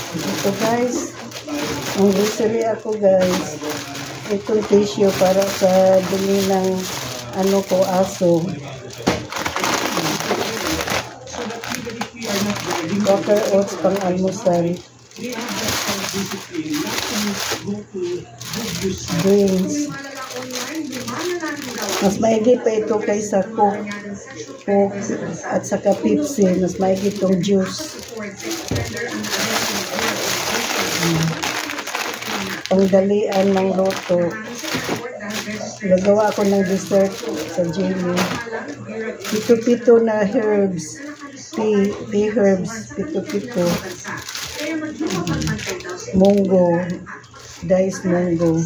Ito guys, ang grocery ako guys. Itong tissue para sa dumi ng ano ko, aso. Quaker oats pang almusal. Drinks. Mas maigi pa ito kaysa Coke at saka Pepsi. Mas maigi itong juice. Pangdalian ng luto. Gagawa ako ng dessert sa jelly. Pito-pito na herbs. Tea herbs. Pito-pito. Munggo. Diced munggo.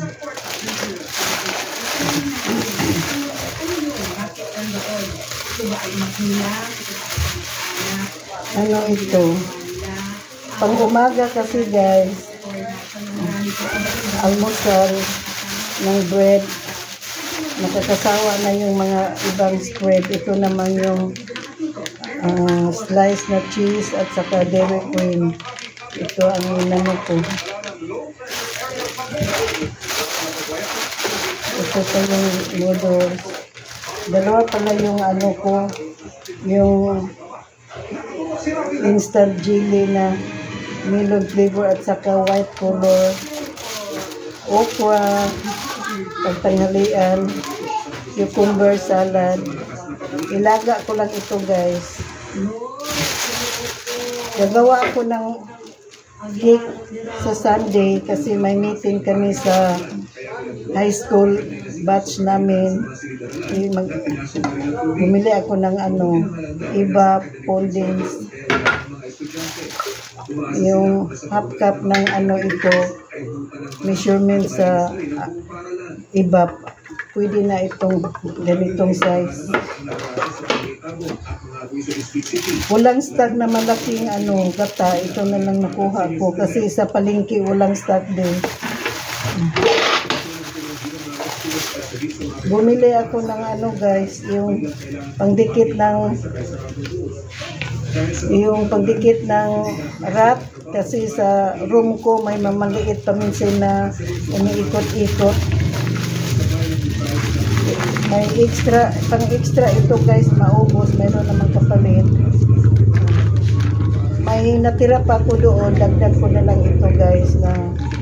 Ano ito? Pang umaga kasi guys. Almusal ng bread. Nakakasawa na yung mga ibang spread. Ito naman yung slice na cheese at saka Dairy Queen. Ito ang inano ko. Ito pa yung noodles. Dalawa pala yung ano ko. Yung instant jelly na melon flavor at saka white color. Okra, pagtanghalian, cucumber salad. Ilaga ko lang ito guys. Gagawa ako ng cake sa Sunday kasi may meeting kami sa high school batch namin. Bumili ako ng ano, iba foldings. Yung half cup ng ano ito, measurement sa iba, pwede na itong ganitong size. Walang stock na malaking ano, gata, ito na lang nakuha ko kasi sa palengke walang stock din. Bumili ako ng ano guys, yung pangdikit ng wrap kasi sa room ko may mamaliit paminsan na umiikot-ikot. May pang-extra ito guys, maubos, mayroon namang kapalit. May natira pa ako doon, dagdag ko na lang ito guys na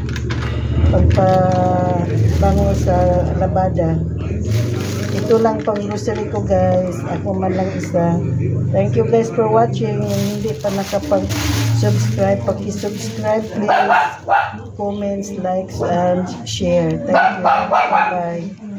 pagpabango sa labada. Ito lang pang grocery ko guys. Ako man lang isa. Thank you guys for watching. Yung hindi pa nakapag-subscribe, pag-subscribe please. Comments, likes, and share. Thank you. Bye-bye.